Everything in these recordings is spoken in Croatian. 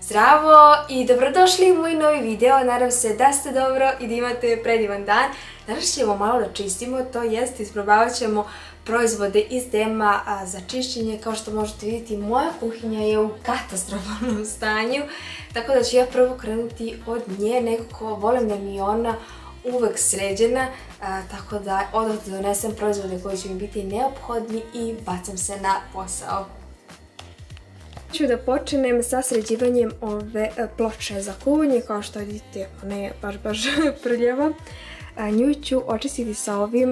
Zdravo i dobrodošli u moj novi video, nadam se da ste dobro i da imate predivan dan. Danas ćemo malo da čistimo, to jest isprobavat ćemo proizvode iz Dema za čišćenje. Kao što možete vidjeti, moja kuhinja je u katastrofalnom stanju, tako da ću ja prvo krenuti od nje, nekako volim da mi je ona uvek sređena, tako da odmah donesem proizvode koji će mi biti neophodni i bacam se na posao. Ću da počnem sa sređivanjem ove ploče za kuvanje, kao što vidite ona je baš prljava. Nju ću očistiti sa ovim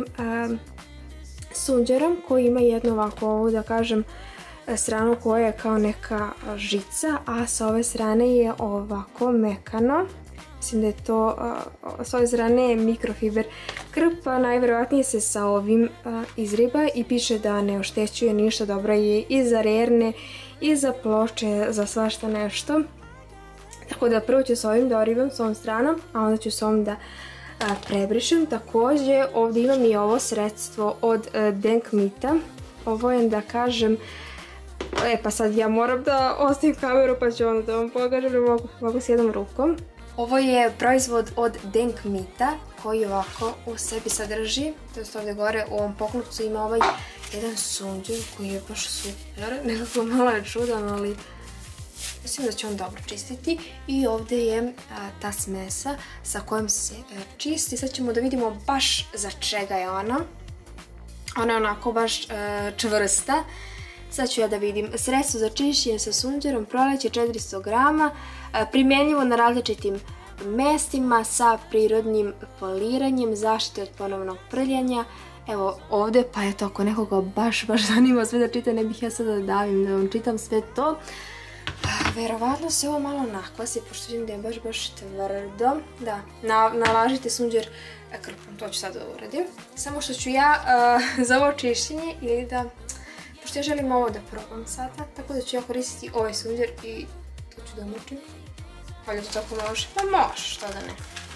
sunđerom koji ima jednu ovako ovu, da kažem, stranu koja je kao neka žica, a sa ove strane je ovako mekano. Mislim da je to, s ove strane je mikrofiber krpa, najvjerojatnije se sa ovim izriba i piše da ne oštećuje ništa, dobra je i za rerne i za ploče, za svašta nešto. Tako da prvo ću s ovim da oribam s ovom stranom, a onda ću s ovom da prebrišem. Također ovdje imam i ovo sredstvo od Denkmita. Ovo je, da kažem, pa sad ja moram da ostavim kameru pa ću onda da vam pokažem, da mogu s jednom rukom. Ovo je proizvod od Denkmita koji ovako u sebi sadrži, to je ovdje gore u ovom poklopcu ima ovaj jedan sunđer koji je baš super, nekako malo je čudan, ali mislim da će on dobro čistiti. I ovdje je ta smesa sa kojom se čisti. Sad ćemo da vidimo baš za čega je ona. Ona je onako baš čvrsta. Sad ću ja da vidim. Sredstvo za čišćenje sa sunđerom, proleće 400 grama, primjenjivo na različitim mestima sa prirodnim poliranjem, zaštite od ponovnog prljanja. Evo ovdje, pa eto, ako nekoga baš zanima sve da čita, ne bih ja sada da davim da vam čitam sve to. Verovatno se ovo malo nakvasi, pošto vidim da je baš tvrdo. Da, nalažite sunđer krpom, to ću sad da uradim. Samo što ću ja za ovo čišćenje ili da, pošto ja želim ovo da probam sada, tako da ću ja koristiti ovaj sunđer i to ću da mučim. Valjda to tako može? Pa može, što da ne.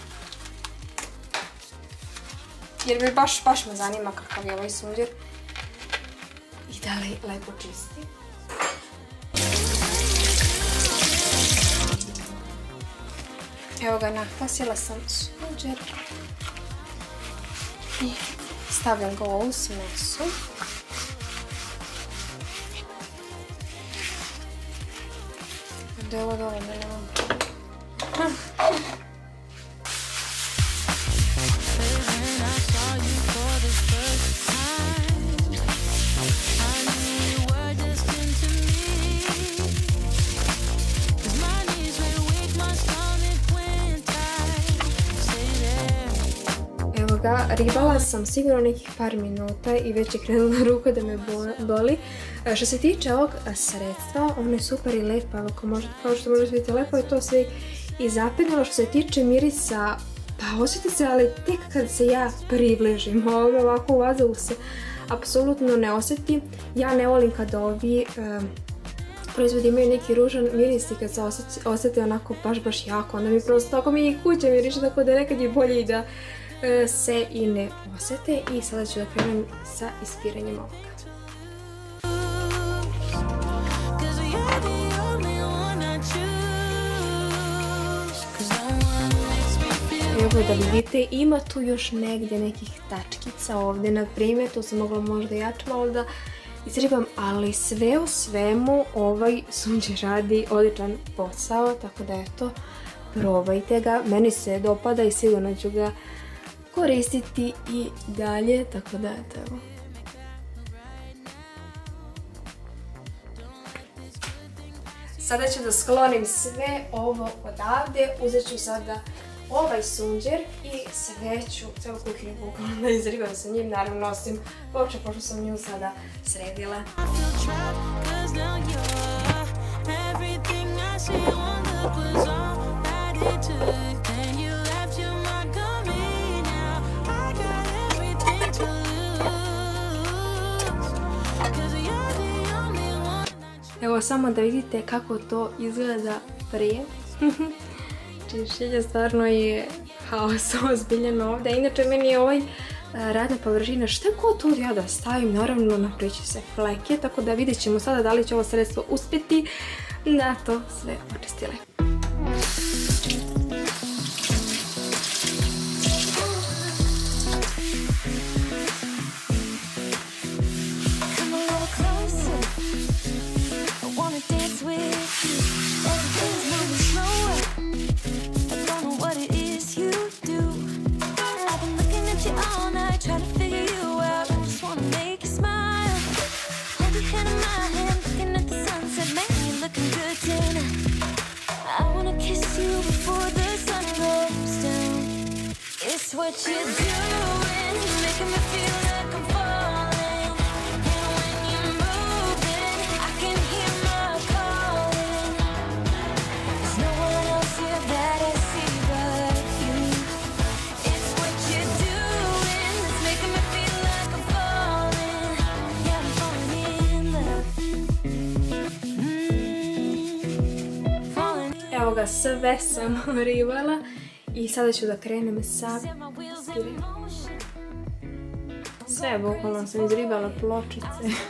Jer mi baš me zanima kakav je ovaj sunđer i da li lepo čisti. Evo ga, nakvasila sam sunđer i stavljam ga u ovu smesu. Da je ovo dovoljno, nemam problem. Ribala sam sigurno nekih par minuta i već je krenula ruka da me boli. Što se tiče ovog sredstva, ono je super i lepo, kao što možete vidjeti, lepo je to sve i zapegnalo. Što se tiče mirisa, pa osjeti se, ali tek kad se ja približim ovako u vazduhu se apsolutno ne osjeti. Ja ne volim kada ovi proizvodi imaju neki ružan miris i kad se osjeti onako baš jako, onda mi prosto tako mi i kuća miriše, tako da nekad je bolje i da se i ne osjete. I sada ću da krenem sa ispiranjem ovoga. Evo da vidite, ima tu još negdje nekih tačkica ovdje, na primjer, tu sam mogla možda jače malo da izribam, ali sve u svemu ovaj sunđer radi odličan posao, tako da eto, probajte ga, meni se dopada i sigurno ću ga koristiti i dalje, tako da evo. Sada ću da sklonim sve ovo odavde, uzet ću sada ovaj sunđer i sve ću, celu kuhinju bukvalno da izribam sa njim, naravno osim ploče, pošto sam nju sada sredila. Evo samo da vidite kako to izgleda prije. Čišćenje stvarno je haos ozbiljan ovdje. Inače meni je ovaj radna površina, šta god tu ja da stavim, naravno napreći se fleke, tako da vidjet ćemo sada da li će ovo sredstvo uspjeti da to sve očistile. What you're doing, making me feel like I'm falling. And when you're moving, I can hear my calling. There's no one else here that I see but you. It's what you're doing that's making me feel like I'm falling. Yeah, I'm falling in love. Falling in love. Evo ga, sve sam rivala. I sada ću da krenem sa skire. Sve bukvalno sam izribala pločice.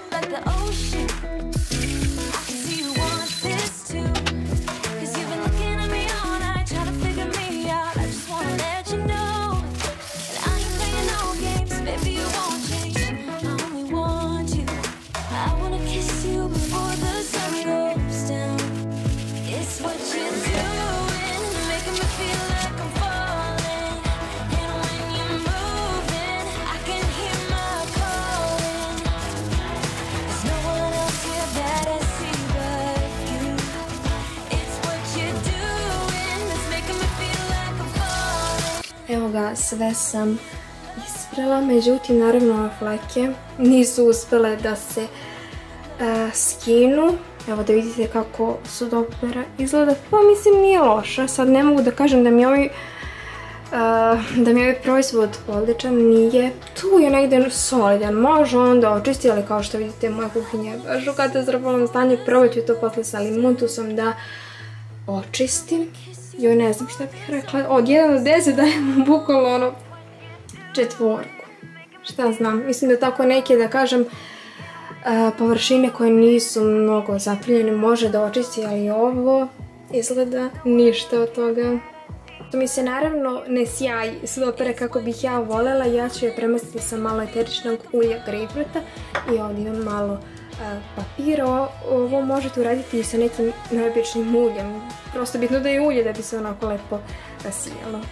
Evo ga, sve sam isprala, međutim, naravno, ove fleke nisu uspjele da se skinu. Evo da vidite kako su dobro izgleda, pa mislim nije loša. Sad ne mogu da kažem da mi je ovaj proizvod odličan, nije. Tu je negdje solidan, može onda očisti, ali kao što vidite moja kuhinja je baš u katastrofalnom stanju. Probat ću to posle sa limuntusom da očistim. Joj, ne znam šta bih rekla, od 1 do 10 dajem bukvalno ono 4. Šta znam, mislim da tako neke, da kažem, površine koje nisu mnogo zapiljene može da očisti, ali ovo izgleda ništa od toga. To mi se naravno ne sjaji super kako bih ja voljela, ja ću je premestiti sa malo eteričnog ulja grejpfruta i ovdje imam malo papira. Ovo možete uraditi i sa nekim neobičnim uljem, prosto bitno da je ulje da bi se onako lepo sijalo.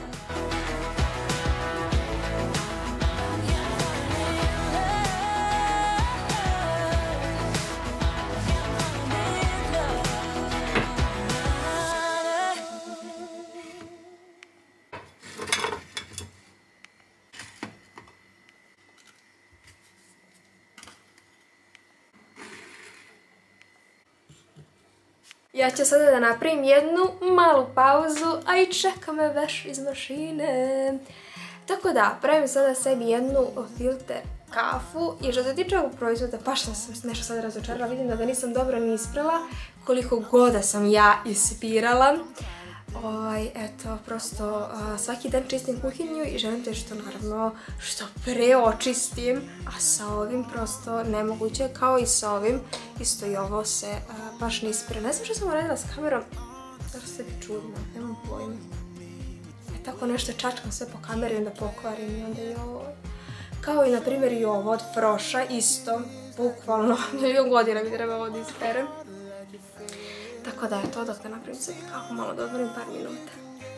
Ja ću sada da napravim jednu malu pauzu, a i čeka me veš iz mašine. Tako da, pravim sada sebi jednu filter kafu i što se tiče ovog proizvoda, baš sam nešto sad razočarala, vidim da ga nisam dobro ni isprala, koliko god da sam ja ispirala. Eto, prosto svaki dan čistim kuhinju i želim te što naravno što pre očistim, a sa ovim prosto nemoguće, kao i sa ovim, isto i ovo se baš ne ispira. Ne znam što sam uradila s kamerom, da se čudno, nemam pojma. Tako nešto čačkam sve po kameri i onda pokvarim i onda i ovo. Kao i na primjer i ovo od Froša, isto, bukvalno, milion godina bi trebalo da isperem. Tako da je to dok da napravim sebi kafu, malo da odmorim par minuta.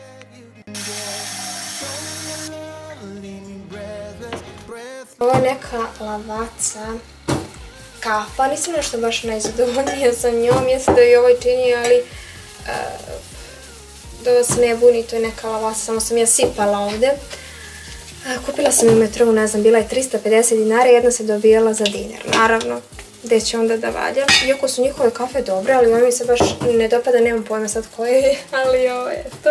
Ovo je neka lavaca kafa, nisam nešto baš najzadovoljnija sa njom, jesam da i ovoj čini, ali da vas ne buni, to je neka lavaca, samo sam ja sipala ovdje. Kupila sam u metrovu, ne znam, bila je 350 dinara, jedna se dobijala za dinar, naravno. Gdje će onda da valjam. Iako su njihove kafe dobre, ali ovo mi se baš ne dopada, nemam pojma sad koje je, ali ovo je to.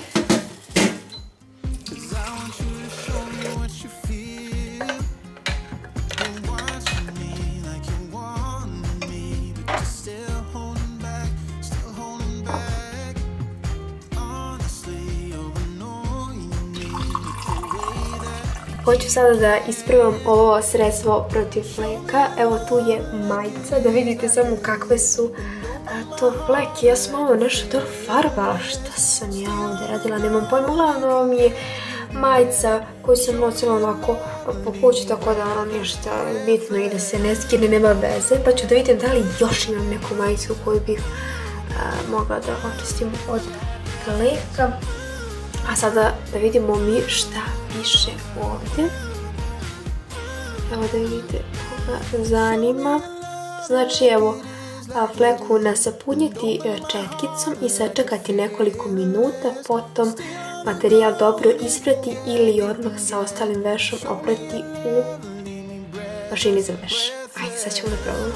Hoću sada da isprobam ovo sredstvo protiv fleka. Evo tu je majica, da vidite samo kakve su to flek, ja sam ovo nešto to farbala, šta sam ja ovdje radila, nemam pojma, uglavnom mi je majica koju sam nosila onako po kući, tako da ono ništa bitno i da se ne skine, nema veze, pa ću da vidim da li još imam neku majicu koju bih mogla da očistim od fleka. A sada da vidimo mi šta piše ovdje. Evo da vidite koga zanima. Znači evo, fleku nasapunjiti četkicom i sačekati nekoliko minuta, potom materijal dobro isprati ili odmah sa ostalim vešom oprati u mašini za veš. Ajde, sad ćemo da probamo.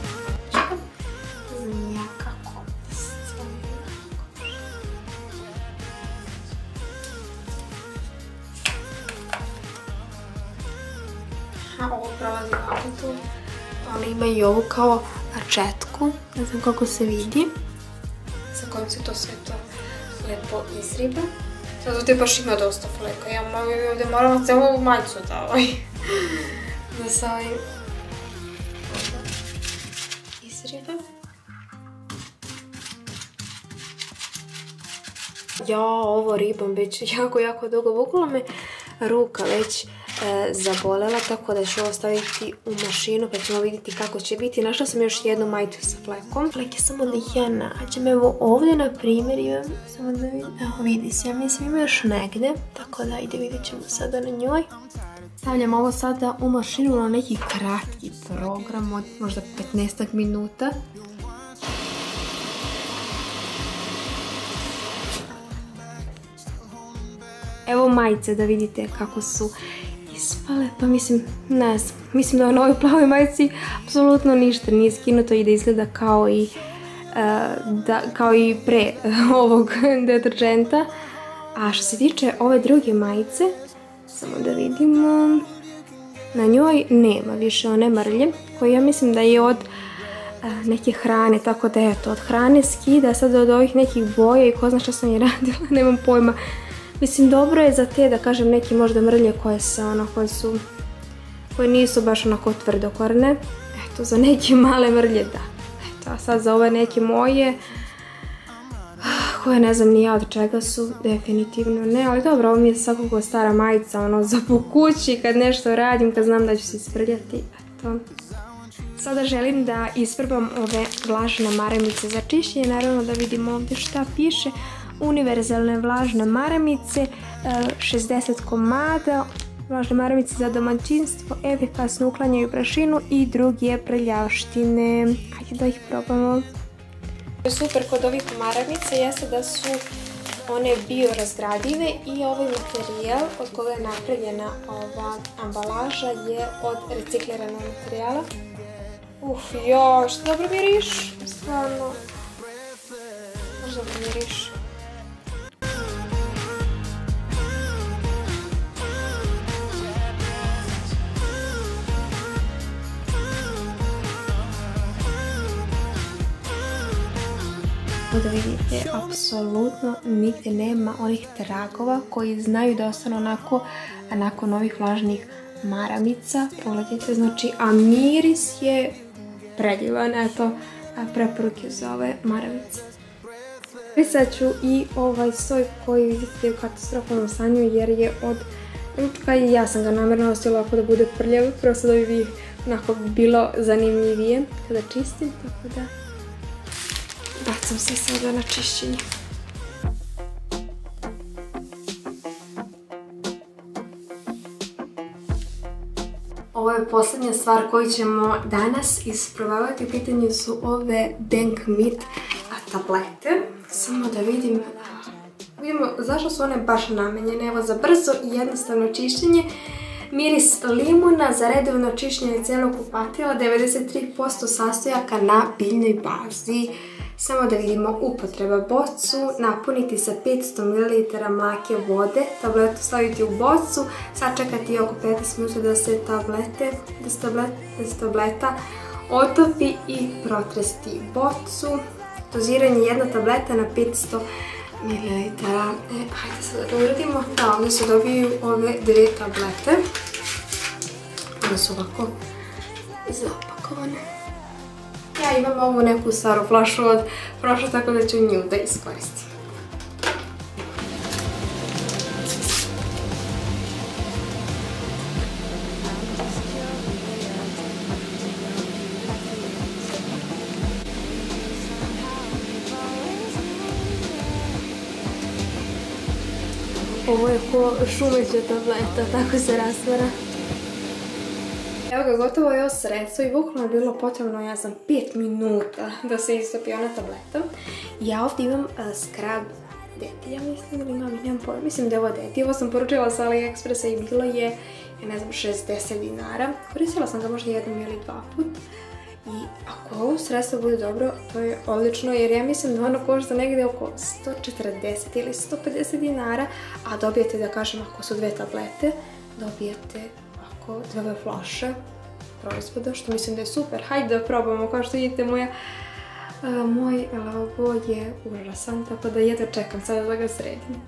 Ovo prolazi ovako tu. Ona ima i ovu kao četku, ne znam kako se vidi, sa kojom se to sve to lepo izriba. Sad ovdje baš ima dosta fleka, ja ovdje moram celu majicu da se izriba. Ja ovo ribam već jako dugo, bukvalno me ruka već zabolela, tako da ću ovo staviti u mašinu pa ćemo vidjeti kako će biti. Našla sam još jednu majicu sa flekom. Flek je samo da ja nađem. Evo ovdje na primjer imam, samo da vidim, evo vidi se, ja mislim ima još negdje, tako da ide, vidjet ćemo sada na njoj. Stavljam ovo sada u mašinu na neki kratki program od možda 15 minuta. Evo majice da vidite kako su ispale, pa mislim, ne znam, mislim da na ovoj plavoj majici apsolutno ništa nije skinuto i da izgleda kao i pre ovog deterđenta. A što se tiče ove druge majice, samo da vidimo, na njoj nema više one mrlje, koje ja mislim da je od neke hrane, tako da eto, od hrane skida, sad od ovih nekih boja i ko zna što sam je radila, nemam pojma. Mislim, dobro je za te, da kažem, neke možda mrlje koje nisu baš onako tvrdokorne. Eto, za neke male mrlje, da. Eto, a sad za ove neke moje, koje ne znam ni ja od čega su, definitivno ne. Ali dobro, ovo mi je svakako stara majica, ono, za po kući, kad nešto radim, kad znam da ću se isprljati. Eto. Sada želim da isprobam ove vlažne maramice za čišćenje, naravno da vidimo ovdje šta piše. Univerzalne vlažne maramice, 60 komada, vlažne maramice za domaćinstvo, efikasno uklanjaju prašinu i druge prljavštine. Hajde da ih probamo. Super kod ovih maramica jeste da su one biorazgradive i ovaj materijal od koga je napravljena ova ambalaža je od recikliranog materijala. Joj, što dobro miriš, stvarno. Možda dobro miriš. Da vidite, apsolutno nigdje nema onih tragova koji znaju da ostanu onako nakon ovih vlažnih maramica. Pogledajte, znači, a miris je predivan, eto, preporuke za ove maramice. Prisat ću i ovaj soj koji vidite u katastrofalnom stanju jer je od ručka i ja sam ga namjerno ostavila ovako da bude prljav, prosto da bi onako bilo zanimljivije kada čistim, tako da bacam se sada na čišćenje. Ovo je posljednja stvar koju ćemo danas isprobavati. U pitanju su ove Denk Meat tablete. Samo da vidimo zašto su one baš namenjene. Evo, za brzo i jednostavno čišćenje. Miris limuna za redovno čišćenje cijelog kupatila, 93% sastojaka na biljnoj bazi. Samo da vidimo upotreba. Bocu napuniti sa 500 ml mlake vode, tabletu staviti u bocu, sačekati oko 15 minuta da se tableta otopi i protresti bocu. Doziranje jedna tableta na 500 ml. Hajde sad da uradimo. Da, ovdje se dobiju ove dve tablete. One su ovako zapakovane. Ja imam ovu neku staru flašu od prošla, tako da ću nju da iskoristim. Ovo je ko šumeća tableta, tako se rastvara. Evo ga, gotovo je ovo sredstvo i bukvalno je bilo potrebno, ja znam, 5 minuta da se istopi ona tableta. Ja ovdje imam skrab deti, ja mislim, ili imam, nemam pojma, mislim da je ovo deti. Ovo sam poručila sa AliExpressa i bilo je, ne znam, 60 dinara. Koristila sam ga možda jednom ili dva put. I ako ovo sredstvo bude dobro, to je odlično, jer ja mislim da ono košta negdje oko 140 ili 150 dinara, a dobijete, da kažem, ako su 2 tablete, dobijete ako 2 flaše proizvoda, što mislim da je super. Hajde da probamo, kao što vidite moj lavabo je užasan, tako da jedva čekam sada da ga sredim.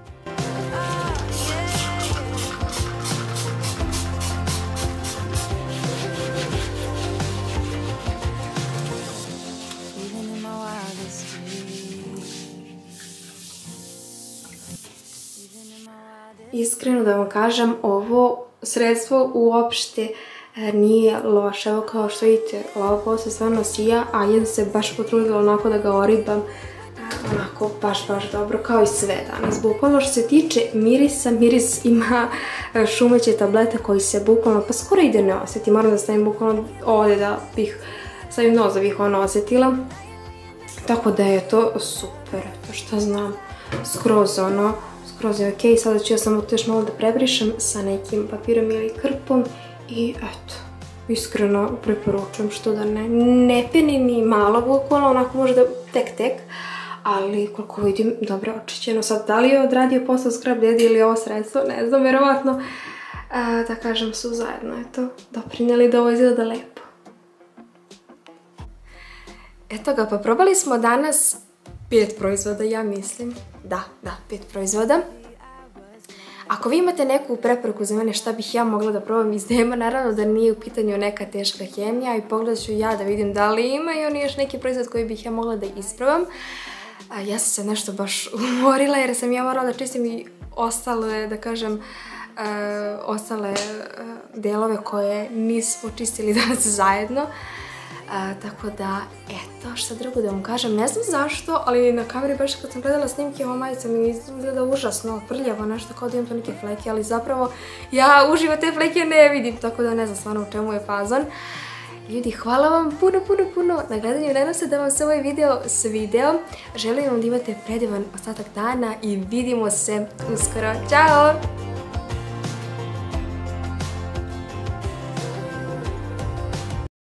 Iskreno da vam kažem, ovo sredstvo uopšte nije loše. Evo kao što vidite, lavabo se stvarno sija, a ja se baš potrudila onako da ga oribam onako baš dobro, kao i sve danas. Bukvalno što se tiče mirisa, miris ima šumeće tablete koji se bukvalno pa skoro ide ne osjeti. Moram da stavim bukvalno ovdje da bih stavim nos da bih ono osjetila. Tako da je to super, to što znam, skroz je ok. Sada ću ja samo to još malo da prebrišem sa nekim papirom ili krpom i eto, iskreno preporučujem, što da ne peni ni malo bukvalno, onako možda tek, ali koliko vidim dobro očišćeno. Sad, da li je odradio posao Scrub Daddy ili ovo sredstvo, ne znam, vjerovatno da kažem su zajedno, eto, doprinijeli da ovo izgleda lepo. Eto ga, pa probali smo danas 5 proizvoda, ja mislim. Da, 5 proizvoda. Ako vi imate neku preporuku za mene šta bih ja mogla da probam iz dema, naravno da nije u pitanju neka teška hemija i pogledat ću ja da vidim da li ima i on još neki proizvod koji bih ja mogla da isprobam. Ja sam se nešto baš umorila jer sam ja morala da čistim i ostale, da kažem, ostale delove koje nismo čistili danas zajedno. Tako da, eto, šta drugo da vam kažem, ne znam zašto, ali na kameri baš kad sam gledala snimke ova majica mi izgleda užasno prljavo, nešto kao da imam to neke fleke, ali zapravo ja uživo te fleke ne vidim, tako da ne znam stvarno u čemu je fazon. Ljudi, hvala vam puno na gledanju, nadam se da vam se ovaj video svideo, želim vam da imate predivan ostatak dana i vidimo se uskoro, ćao!